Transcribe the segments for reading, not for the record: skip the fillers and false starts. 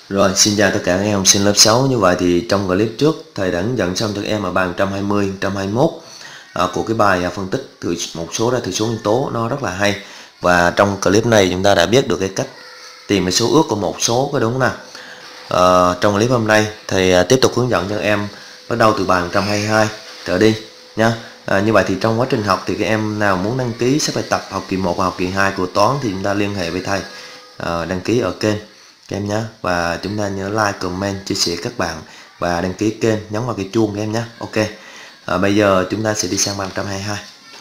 Rồi, xin chào tất cả các em học sinh lớp 6. Như vậy thì trong clip trước thầy đã hướng dẫn xong cho các em ở bài 120, 121 của cái bài phân tích một số ra thừa số nguyên tố, nó rất là hay. Và trong clip này chúng ta đã biết được cái cách tìm cái số ước của một số, có đúng không nào? Trong clip hôm nay thầy tiếp tục hướng dẫn cho các em bắt đầu từ bài 122 trở đi nhé. Như vậy thì trong quá trình học thì các em nào muốn đăng ký sách bài tập học kỳ 1 và học kỳ 2 của toán thì chúng ta liên hệ với thầy, đăng ký ở kênh các em nhé. Và chúng ta nhớ like, comment, chia sẻ các bạn và đăng ký kênh, nhấn vào cái chuông các em nhé. Ok, bây giờ chúng ta sẽ đi sang bài 122.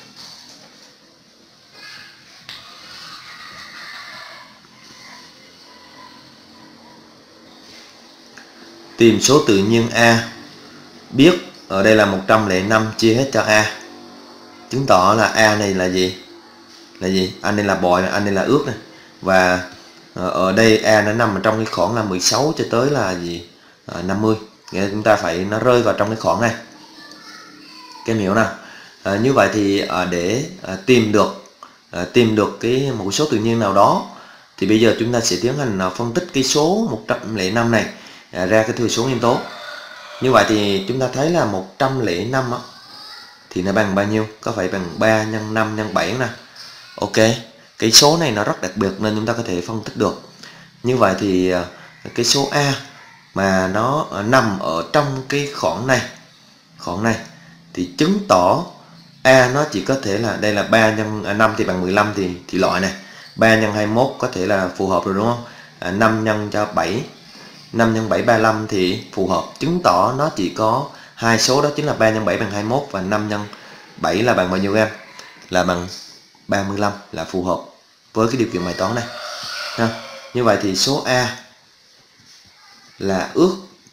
Tìm số tự nhiên A. Biết ở đây là 105 chia hết cho A, chứng tỏ là A này là gì? Anh đây là bội, anh đây là ước này. Và ở đây A nó nằm ở trong cái khoảng là 16 cho tới là gì? 50. Nghĩa là chúng ta phải nó rơi vào trong cái khoảng này. Các em hiểu nào? Như vậy thì để tìm được một số tự nhiên nào đó thì bây giờ chúng ta sẽ tiến hành phân tích cái số 105 này ra cái thừa số nguyên tố. Như vậy thì chúng ta thấy là 105 á, thì nó bằng bao nhiêu? Có phải bằng 3 nhân 5 nhân 7 nè. Ok, cái số này nó rất đặc biệt nên chúng ta có thể phân tích được. Như vậy thì cái số A mà nó nằm ở trong cái khoảng này thì chứng tỏ A nó chỉ có thể là đây là 3 nhân 5 thì bằng 15 thì loại này. 3 nhân 21 có thể là phù hợp rồi đúng không? 5 nhân cho 7, 5 nhân 7 35 thì phù hợp. Chứng tỏ nó chỉ có hai số, đó chính là 3 nhân 7 bằng 21 và 5 nhân 7 là bằng bao nhiêu em? Là bằng 35, là phù hợp với cái điều kiện bài toán này. Như vậy thì số A là ước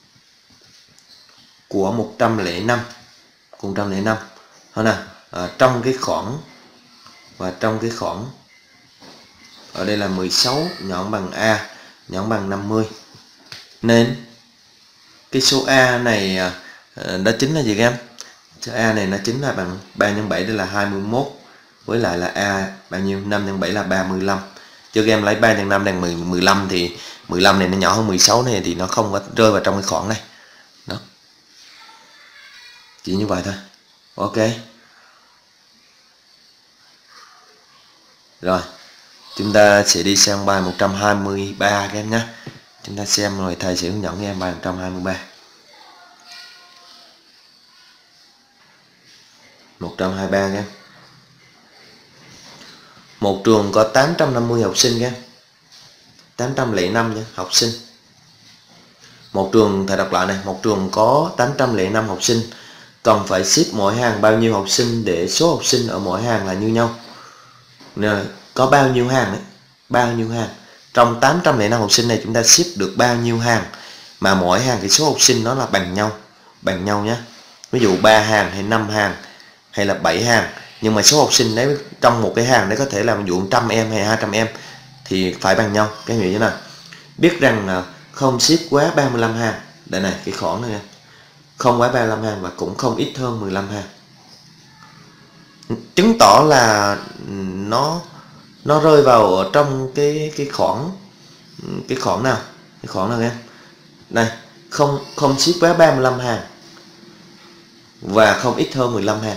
của 105 hơn nào? Trong cái khoảng, và trong cái khoảng ở đây là 16 nhọn bằng A nhọn bằng 50, nên cái số A này đó chính là gì các em? Số A này nó chính là bằng 3 nhân 7, đây là 21, với lại là A bao nhiêu? 5 nhân 7 là 35. Chứ các em lấy 3 nhân 5 bằng 15 thì 15 này nó nhỏ hơn 16 này thì nó không có rơi vào trong cái khoảng này. Đó. Chỉ như vậy thôi. Ok. Rồi, chúng ta sẽ đi sang bài 123 các em nhé. Chúng ta xem rồi thầy sẽ hướng dẫn các em bài 123. 123 các em. Một trường có 850 học sinh các em. 805 nhé, học sinh. Một trường, thầy đọc lại này, một trường có 805 học sinh, cần phải xếp mỗi hàng bao nhiêu học sinh để số học sinh ở mỗi hàng là như nhau. Nên có bao nhiêu hàng đấy? Bao nhiêu hàng? Trong 805 học sinh này chúng ta xếp được bao nhiêu hàng mà mỗi hàng cái số học sinh nó là bằng nhau nhé. Ví dụ 3 hàng hay 5 hàng hay là 7 hàng, nhưng mà số học sinh đấy trong một cái hàng đấy có thể là ví dụ 100 em hay 200 em thì phải bằng nhau. Cái hiểu như nào? Biết rằng là không xếp quá 35 hàng. Đây này, cái khoảng này, không quá 35 hàng và cũng không ít hơn 15 hàng. Chứng tỏ là nó rơi vào ở trong cái khoảng nào? Cái khoảng nào em? Đây, không xếp quá 35 hàng và không ít hơn 15 hàng.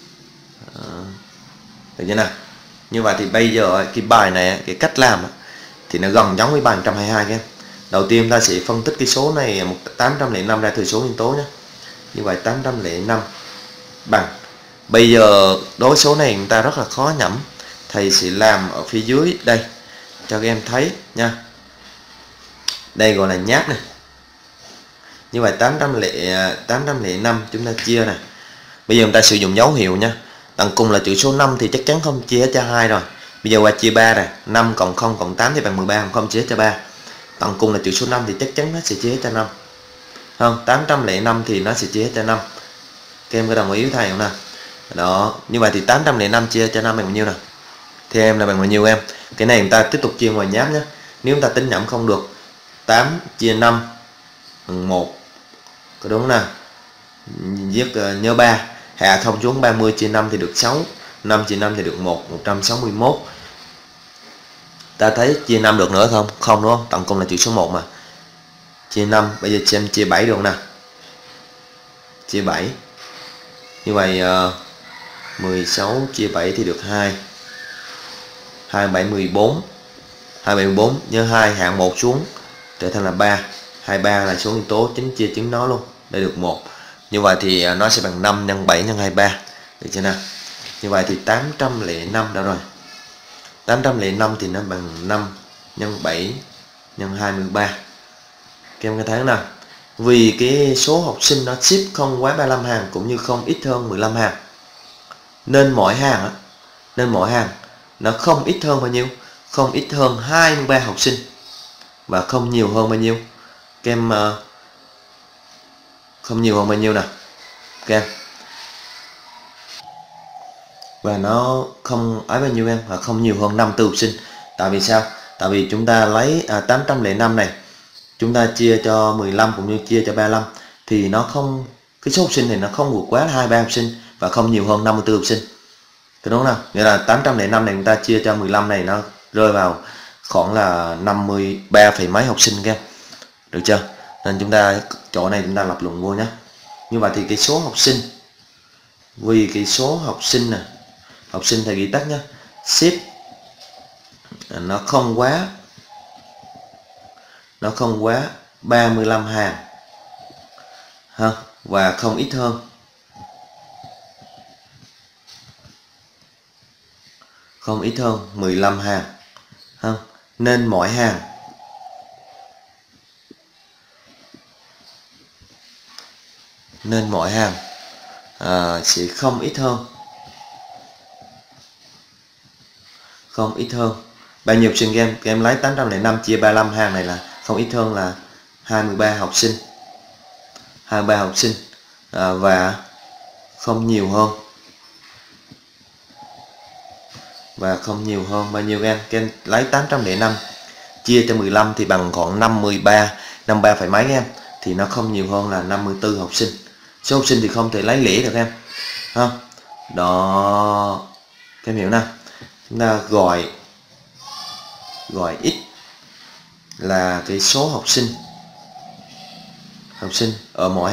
Được chưa nào? Như vậy thì bây giờ cái bài này, cái cách làm thì nó gần giống với bài 122 các em. Đầu tiên ta sẽ phân tích cái số này 805 ra thừa số nguyên tố nhé. Như vậy 805 bằng, bây giờ đối số này người ta rất là khó nhẩm, thầy sẽ làm ở phía dưới đây cho các em thấy nha. Đây gọi là nháp này. Như vậy 805 chúng ta chia này. Bây giờ người ta sử dụng dấu hiệu nha. Tận cùng là chữ số 5 thì chắc chắn không chia hết cho 2 rồi. Bây giờ qua chia 3 này, 5 cộng 0 cộng 8 thì bằng 13, không chia hết cho 3. Tận cùng là chữ số 5 thì chắc chắn nó sẽ chia hết cho 5. Không, 805 thì nó sẽ chia hết cho 5. Các em có đồng ý với thầy không nào? Đó, như vậy thì 805 chia cho 5 bằng bao nhiêu nào? Thì em là bằng bao nhiêu em? Cái này người ta tiếp tục chia ngoài nháp nhé. Nếu chúng ta tính nhẩm không được, 8 chia 5 bằng 1. Có đúng không nào? Viết nhớ 3. Hạ thông xuống 30 chia 5 thì được 6. 5 chia 5 thì được 1, 161. Ta thấy chia 5 được nữa không? Không đúng không? Tận cùng là chữ số 1 mà. chia 5. Bây giờ xem chia 7 được không nào? Chia 7. Như vậy 16 chia 7 thì được 2. 27 14. 27 14, nhớ 2 hạng 1 xuống trở thành là 3. 23 là số nguyên tố chính chia chính nó luôn. Đây được 1. Như vậy thì nó sẽ bằng 5 nhân 7 nhân 23. Được chưa nào? Như vậy thì 805 đâu rồi? 805 thì nó bằng 5 nhân 7 nhân 23. Các em có thấy nào? Vì cái số học sinh nó ship không quá 35 hàng cũng như không ít hơn 15 hàng. Nên mỗi hàng nó không ít hơn bao nhiêu? Không ít hơn 23 học sinh và không nhiều hơn bao nhiêu? Các em không nhiều hơn bao nhiêu nào? Các em. Và nó không ấy bao nhiêu em, và không nhiều hơn 54 học sinh. Tại vì sao? Tại vì chúng ta lấy 805 này, chúng ta chia cho 15 cũng như chia cho 35 thì nó không, cái số học sinh này nó không vượt quá 23 học sinh và không nhiều hơn 54 học sinh. Đúng không nào? Nghĩa là 805 này chúng ta chia cho 15 này nó rơi vào khoảng là 53 phẩy mấy học sinh các em. Được chưa? Nên chúng ta chỗ này chúng ta lập luận vô nhé. Như vậy thì cái số học sinh, vì cái số học sinh này, học sinh thầy ghi tắt nhé, ship nó không quá 35 hàng ha, và không ít hơn, không ít hơn 15 hàng ha. Nên mỗi hàng sẽ không ít hơn bao nhiêu học sinh các em lấy 805 chia 35 hàng này là không ít hơn là 23 học sinh. 23 học sinh và không nhiều hơn bao nhiêu các em lấy 805 chia cho 15 thì bằng khoảng 53 phẩy mấy em, thì nó không nhiều hơn là 54 học sinh. Số học sinh thì không thể lấy lẻ được em ha. Đó, các em hiểu nào? Chúng ta gọi x là cái số học sinh ở mỗi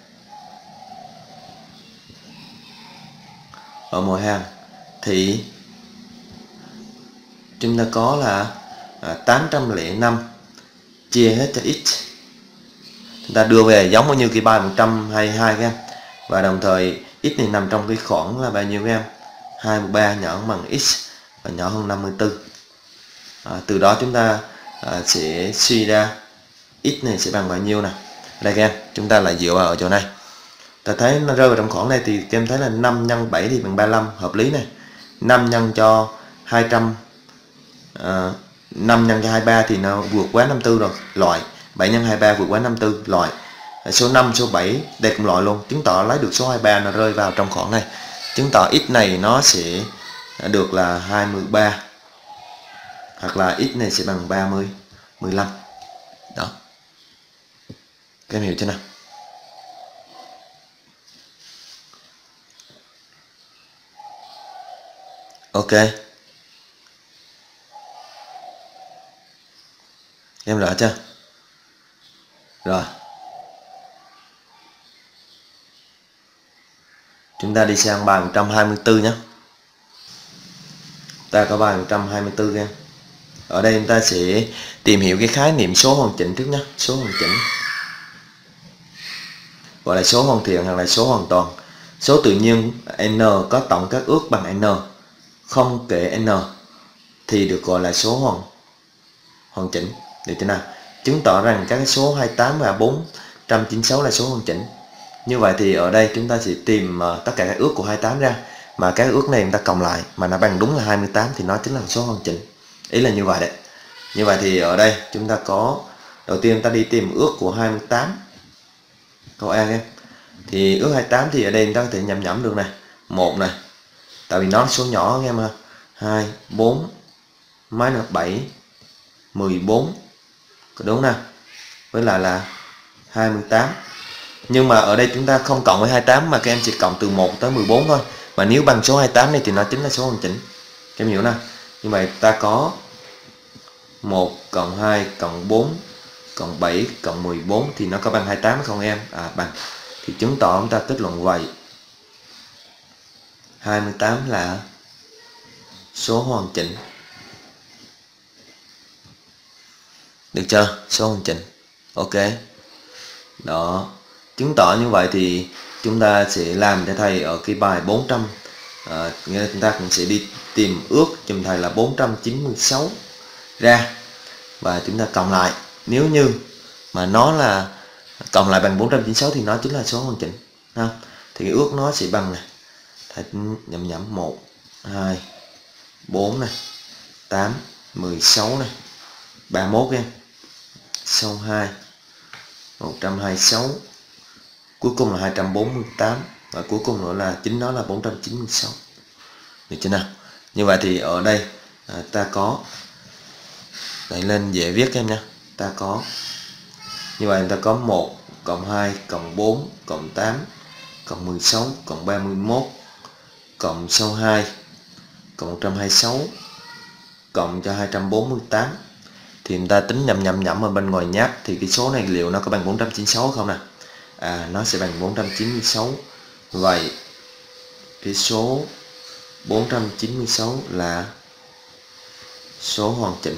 hàng. Thì chúng ta có là 805 chia hết cho x. Chúng ta đưa về giống như cái bài 122 các em. Và đồng thời x này nằm trong cái khoảng là bao nhiêu các em? 23 nhỏ bằng x và nhỏ hơn 54. Từ đó chúng ta sẽ suy ra x này sẽ bằng bao nhiêu nào. Đây các em, chúng ta lại dựa vào ở chỗ này. Ta thấy nó rơi vào trong khoảng này thì các em thấy là 5 nhân 7 thì bằng 35, hợp lý này. 5 nhân cho 200 5 nhân cho 23 thì nó vượt quá 54 rồi, loại. 7 nhân 23 vượt quá 54, loại. Số 5, số 7 đây cũng loại luôn, chứng tỏ lấy được số 23 nó rơi vào trong khoảng này. Chứng tỏ x này nó sẽ được là 23 hoặc là x này sẽ bằng 30, 15. Đó. Các em hiểu chưa nào? Ok. Em rõ chưa? Rồi. Chúng ta đi sang bài 124 nhé. Ta có bài 124 em. Ở đây chúng ta sẽ tìm hiểu cái khái niệm số hoàn chỉnh trước nhé. Số hoàn chỉnh gọi là số hoàn thiện hoặc là số hoàn toàn. Số tự nhiên n có tổng các ước bằng n, không kể n thì được gọi là số hoàn chỉnh. Được chưa nào? Chứng tỏ rằng các số 28 và 496 là số hoàn chỉnh. Như vậy thì ở đây chúng ta sẽ tìm tất cả các ước của 28 ra, mà các ước này chúng ta cộng lại mà nó bằng đúng là 28 thì nó chính là số hoàn chỉnh. Ý là như vậy đấy. Như vậy thì ở đây chúng ta có, đầu tiên ta đi tìm ước của 28. Câu A em. Thì ước 28 thì ở đây chúng ta có thể nhẩm được này. 1 này. Tại vì nó là số nhỏ em ha. 2, 4, mấy là 7, 14. Có đúng nào? Với lại là 28. Nhưng mà ở đây chúng ta không cộng với 28 mà các em chỉ cộng từ 1 tới 14 thôi. Mà nếu bằng số 28 này thì nó chính là số hoàn chỉnh. Các em hiểu nào? Như vậy ta có 1 cộng 2 cộng 4 cộng 7 cộng 14 thì nó có bằng 28 không em? Bằng. Thì chứng tỏ chúng ta kết luận vậy. 28 là số hoàn chỉnh. Được chưa? Số hoàn chỉnh. Ok. Đó. Chứng tỏ như vậy thì chúng ta sẽ làm cho thầy ở cái bài 400. Nghĩa là chúng ta cũng sẽ đi tìm ước cho thầy là 496 ra. Và chúng ta cộng lại. Nếu như mà nó là cộng lại bằng 496 thì nó chính là số hoàn chỉnh. Ha? Thì cái ước nó sẽ bằng này. Thầy nhẩm 1, 2, 4 này, 8, 16 này, 31 em. Sau 2, 126. Cuối cùng là 248. Và cuối cùng nữa là chính nó là 496. Được chưa nào? Như vậy thì ở đây ta có, đẩy lên dễ viết em nha. Ta có, như vậy ta có 1 cộng 2 cộng 4 cộng 8 cộng 16 cộng 31 cộng sau 2 cộng 126 cộng cho 248. Thì người ta tính nhẩm ở bên ngoài nháp thì cái số này liệu nó có bằng 496 không nè? Nó sẽ bằng 496. Vậy cái số 496 là số hoàn chỉnh.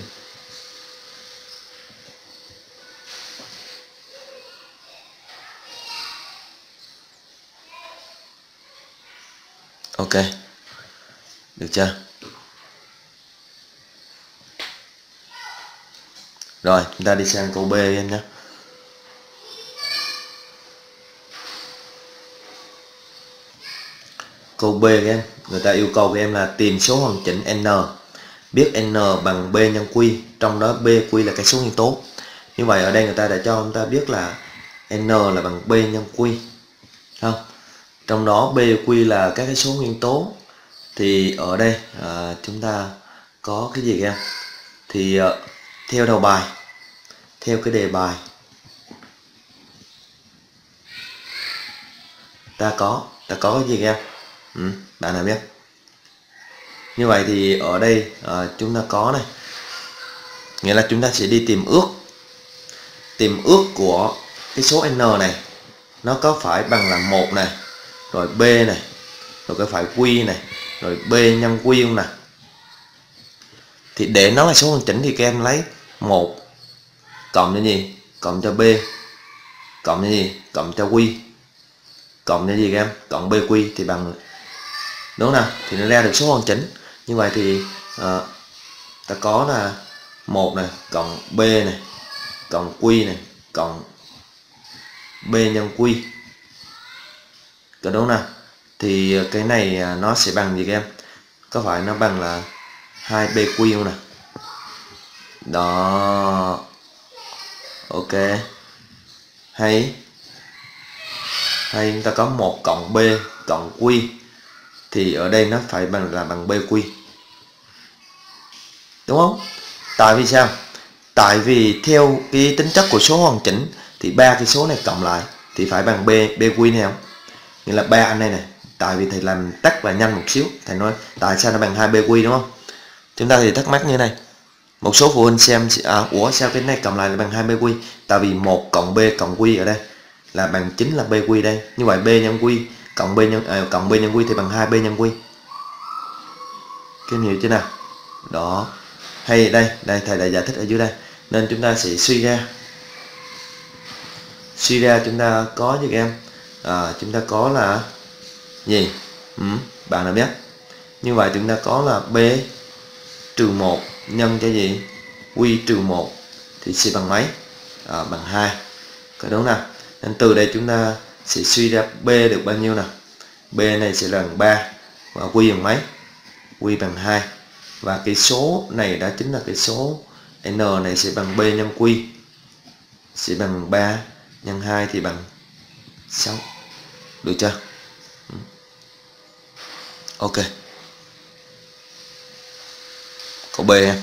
Ok. Được chưa? Rồi, chúng ta đi sang câu B em nhé. Câu B em, người ta yêu cầu của em là tìm số hoàn chỉnh n. Biết n bằng b nhân q, trong đó b q là cái số nguyên tố. Như vậy ở đây người ta đã cho chúng ta biết là n là bằng b nhân q. Không? Trong đó b q là các cái số nguyên tố. Thì ở đây chúng ta có cái gì em? Thì theo đầu bài, theo cái đề bài, ta có cái gì em? Bạn nào biết? Như vậy thì ở đây chúng ta có này, nghĩa là chúng ta sẽ đi tìm ước của cái số n này nó có phải bằng là 1 này, rồi b này, rồi có phải q này, rồi b nhân q không nè. Thì để nó là số hoàn chỉnh thì các em lấy 1 cộng cho gì? Cộng cho b, cộng cho gì? Cộng cho q, cộng cho gì các em? Cộng bq thì bằng, đúng nào? Thì nó ra được số hoàn chỉnh. Như vậy thì ta có là 1 này cộng b này cộng q này cộng b nhân q, có đúng nào? Thì cái này nó sẽ bằng gì các em? Có phải nó bằng là 2bq không nè? Đó. Ok. Hay chúng ta có 1 cộng b cộng q thì ở đây nó phải bằng bq, đúng không? Tại vì sao? Tại vì theo cái tính chất của số hoàn chỉnh thì ba cái số này cộng lại thì phải bằng bq này không? Nghĩa là ba anh đây này. Tại vì thầy làm tắt và nhanh một xíu, thầy nói tại sao nó bằng 2bq, đúng không? Chúng ta thì thắc mắc như này. Một số phụ huynh xem ủa sao cái này cộng lại là bằng 2bq? Tại vì 1 cộng b cộng q ở đây là bằng chính là bq đây. Như vậy b nhân q cộng b nhân q thì bằng 2b nhân q. Các em hiểu chưa nào? Đó. Hay đây thầy đã giải thích ở dưới đây. Nên chúng ta sẽ suy ra chúng ta có gì các em? Chúng ta có là gì? Bạn nào biết? Như vậy chúng ta có là b trừ 1 nhân cho gì? Q trừ 1 thì sẽ bằng mấy? Bằng 2. Có đúng nào? Nên từ đây chúng ta sẽ suy ra b được bao nhiêu nào? B này sẽ bằng 3 và Q bằng mấy? Q bằng 2. Và cái số này đó chính là cái số n này sẽ bằng b nhân q, sẽ bằng 3 nhân 2 thì bằng 6. Được chưa? Ok. Câu B em.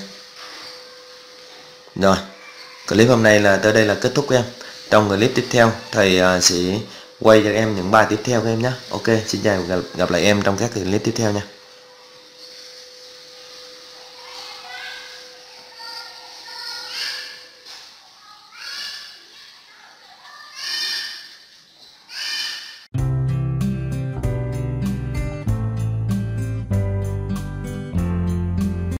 Rồi, clip hôm nay là tới đây là kết thúc em. Trong clip tiếp theo thầy sẽ quay cho em những bài tiếp theo các em nhé. Ok, xin chào, gặp lại em trong các clip tiếp theo nha.